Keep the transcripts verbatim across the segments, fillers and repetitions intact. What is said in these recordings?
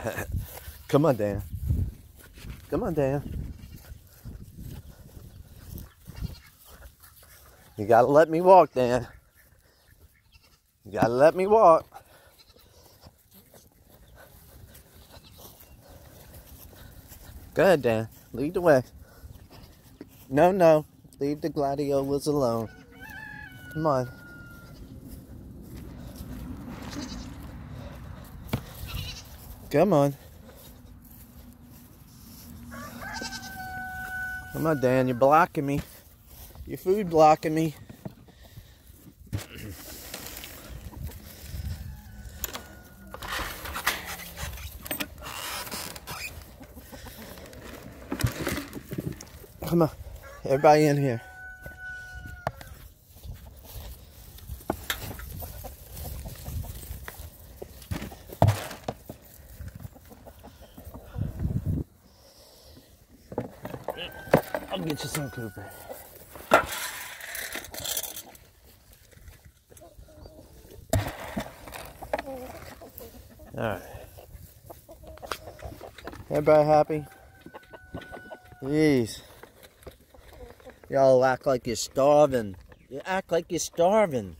Come on, Dan. Come on, Dan. You gotta let me walk, Dan. You gotta let me walk. Go ahead, Dan. Lead the way. No, no. Leave the gladiolas alone. Come on. Come on. Come on, Dan. You're blocking me. Your food blocking me. Come on. Everybody in here. I'll get you some, Cooper. Alright. Everybody happy? Jeez. Y'all act like you're starving. You act like you're starving.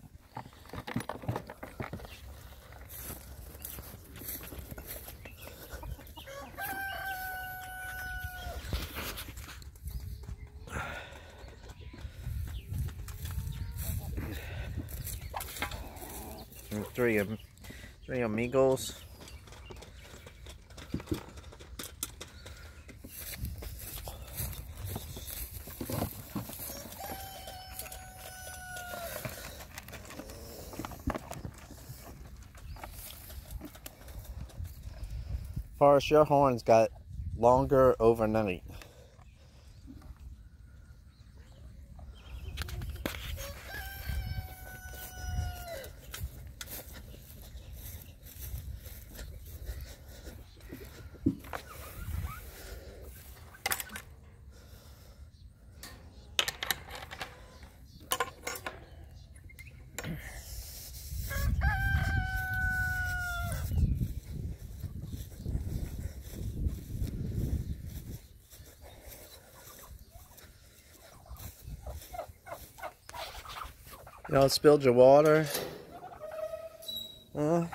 And three of them. Three amigos. Forrest, your horns got longer overnight. Y'all spilled your water? Huh?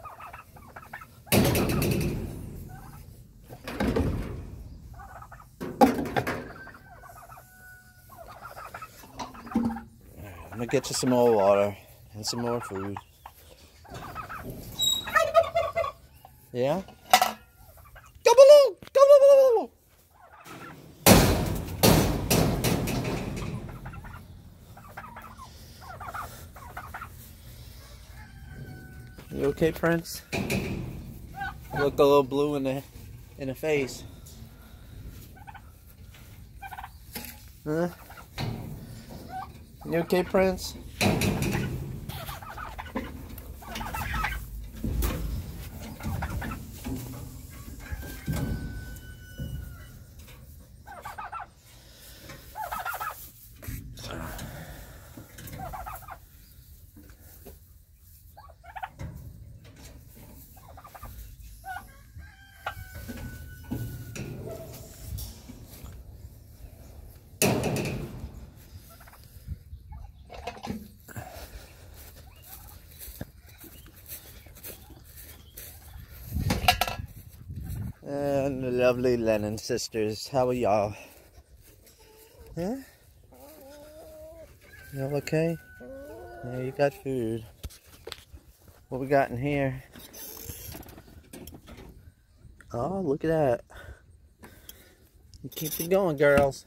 I'm gonna get you some more water and some more food. Yeah? Go below! Go below! You okay, Prince? You look a little blue in the in the face. Huh? You okay, Prince? And the lovely Lennon sisters, how are y'all? Huh? Y'all okay? Yeah, you got food. What we got in here? Oh, look at that. You keep it going, girls.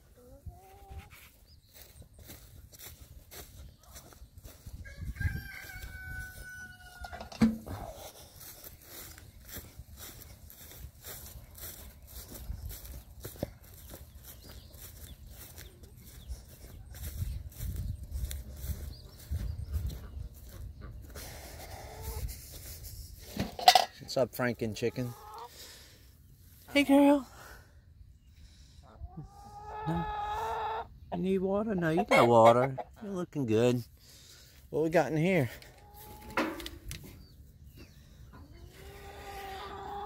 What's up, Franken chicken? Hey, girl. No. You need water? No, you got water. You're looking good. What we got in here?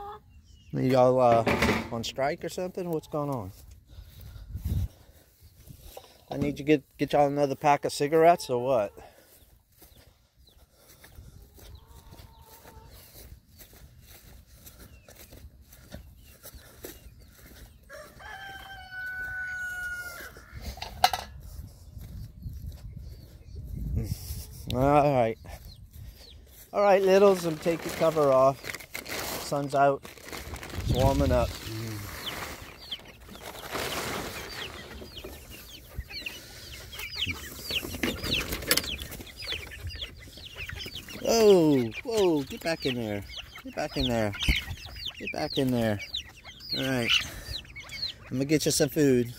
Y'all uh, on strike or something? What's going on? I need to get get y'all another pack of cigarettes or what? All right, all right, littles, and take your cover off. Sun's out. It's warming up. Whoa, whoa, get back in there. Get back in there. Get back in there. All right. I'm gonna get you some food.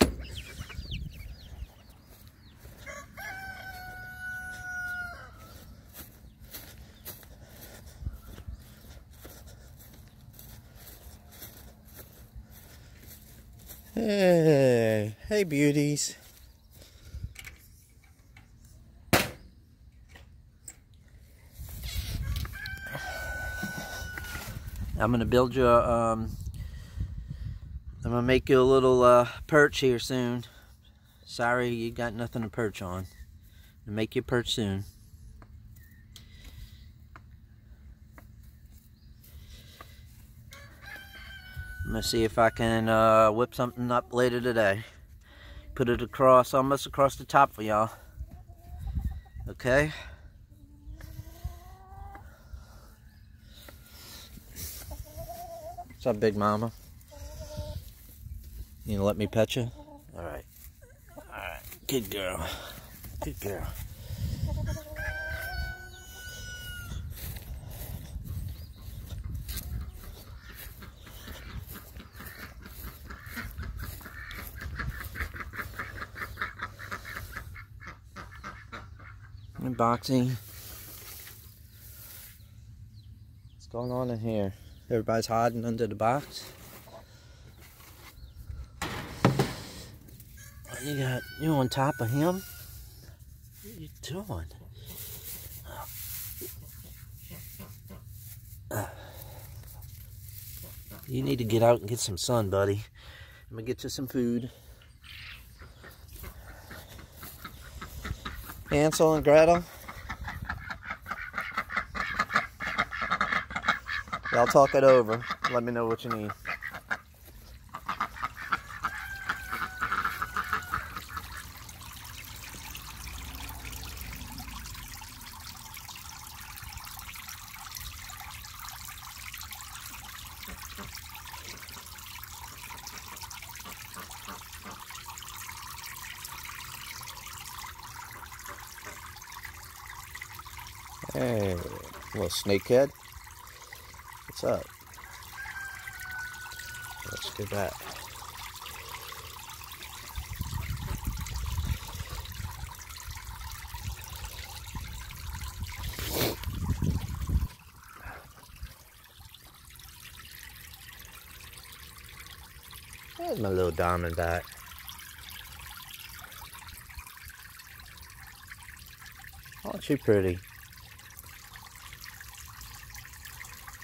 Hey, hey beauties. I'm gonna build you a, um, I'm gonna make you a little uh, perch here soon. Sorry you got nothing to perch on. I'll make you a perch soon. I'm gonna see if I can uh, whip something up later today. Put it across, almost across the top for y'all. Okay? What's up, Big Mama? You gonna let me pet you? Alright. Alright. Good girl. Good girl. Unboxing. What's going on in here? Everybody's hiding under the box. What you got? You on top of him? What are you doing? Uh, you need to get out and get some sun, buddy. I'm gonna get you some food. Hansel and Gretel. Y'all talk it over. Let me know what you need. Hey, little snakehead. What's up? Let's get that. There's my little diamondback. Aren't you pretty?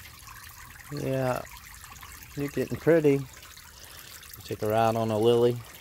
Yeah, you're getting pretty. Take her out on a lily.